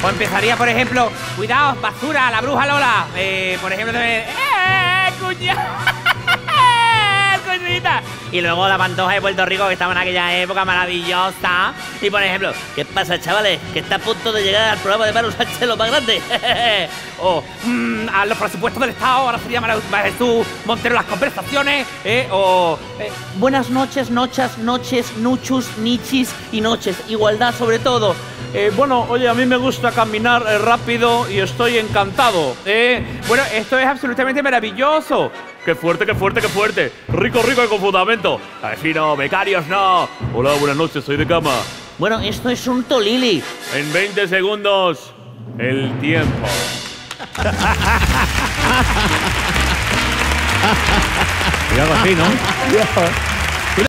O empezaría, por ejemplo, cuidado, basura, la bruja Lola. Por ejemplo, cuña. Coñita. Y luego la Pantoja de Puerto Rico, que estaba en aquella época maravillosa. Y por ejemplo, ¿qué pasa, chavales? Que está a punto de llegar al programa de Manu Sánchez, lo más grande. O a los presupuestos del Estado, ahora sería Jesús Montero las conversaciones. Buenas noches, noches, nuchus, nichis y noches. Igualdad sobre todo. Bueno, oye, a mí me gusta caminar rápido y estoy encantado. Bueno, esto es absolutamente maravilloso. ¡Qué fuerte, qué fuerte, qué fuerte! ¡Rico, rico y con fundamento! ¡Vecino, becarios, no! Hola, buenas noches, soy de cama. Bueno, esto es un tolili. En 20 segundos, el tiempo. Y algo así, ¿no?